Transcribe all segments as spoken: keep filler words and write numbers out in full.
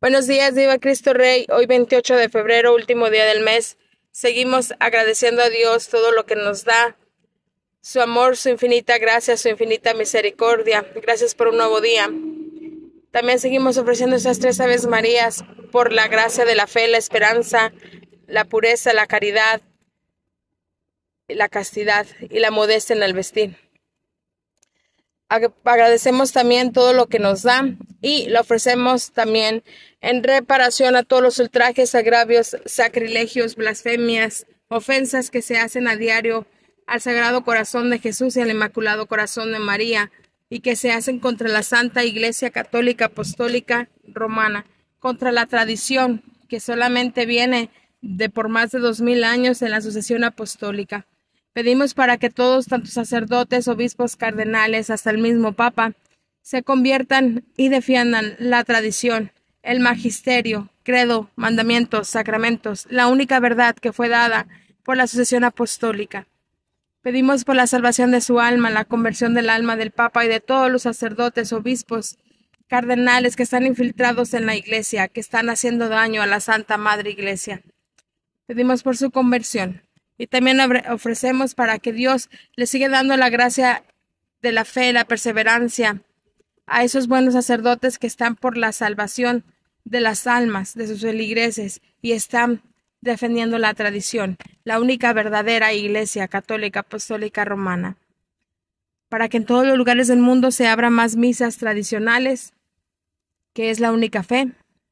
Buenos días, viva Cristo Rey. Hoy veintiocho de febrero, último día del mes. Seguimos agradeciendo a Dios todo lo que nos da, su amor, su infinita gracia, su infinita misericordia. Gracias por un nuevo día. También seguimos ofreciendo esas tres Aves Marías por la gracia de la fe, la esperanza, la pureza, la caridad, la castidad y la modestia en el vestir. Agradecemos también todo lo que nos da y lo ofrecemos también en reparación a todos los ultrajes, agravios, sacrilegios, blasfemias, ofensas que se hacen a diario al Sagrado Corazón de Jesús y al Inmaculado Corazón de María y que se hacen contra la Santa Iglesia Católica Apostólica Romana, contra la tradición que solamente viene de por más de dos mil años en la sucesión apostólica. Pedimos para que todos, tanto sacerdotes, obispos, cardenales, hasta el mismo Papa, se conviertan y defiendan la tradición, el magisterio, credo, mandamientos, sacramentos, la única verdad que fue dada por la sucesión apostólica. Pedimos por la salvación de su alma, la conversión del alma del Papa y de todos los sacerdotes, obispos, cardenales que están infiltrados en la Iglesia, que están haciendo daño a la Santa Madre Iglesia. Pedimos por su conversión. Y también ofrecemos para que Dios le siga dando la gracia de la fe, la perseverancia a esos buenos sacerdotes que están por la salvación de las almas de sus feligreses y están defendiendo la tradición, la única verdadera Iglesia Católica Apostólica Romana. Para que en todos los lugares del mundo se abran más misas tradicionales, que es la única fe.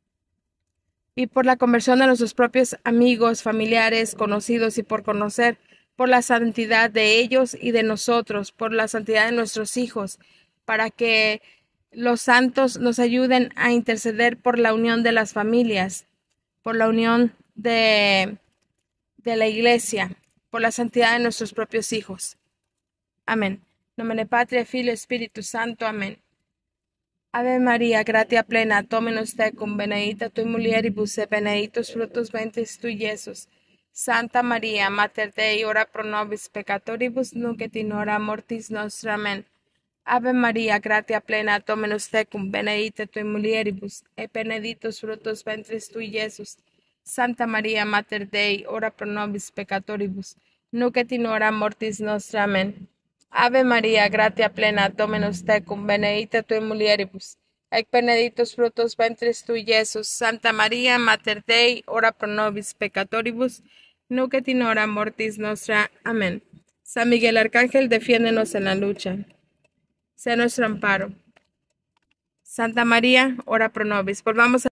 Y por la conversión de nuestros propios amigos, familiares, conocidos y por conocer, por la santidad de ellos y de nosotros, por la santidad de nuestros hijos, para que los santos nos ayuden a interceder por la unión de las familias, por la unión de, de la Iglesia, por la santidad de nuestros propios hijos. Amén. Nomine Patria, Filio, Espíritu Santo. Amén. Ave María, gratia plena, Dominus tecum, benedicta tui mulieribus et benedictus fructus ventris tui, Iesus. Santa María, Mater Dei, ora pro nobis peccatoribus, nunc et in hora mortis nostra. Amén. Ave María, gratia plena, Dominus tecum, benedicta tui mulieribus, et benedictus fructus ventris tui, Iesus. Santa María, Mater Dei, ora pro nobis peccatoribus, nunc et in hora mortis nostra. Amén. Ave María, gratia plena, Dominus tecum, benedicta tui mulieribus, et benedictus fructus ventris tui, Iesus. Santa María, Mater Dei, ora pro nobis peccatoribus, nunc et in hora mortis nostra. Amén. San Miguel Arcángel, defiéndenos en la lucha. Sea nuestro amparo. Santa María, ora pro nobis. Volvamos a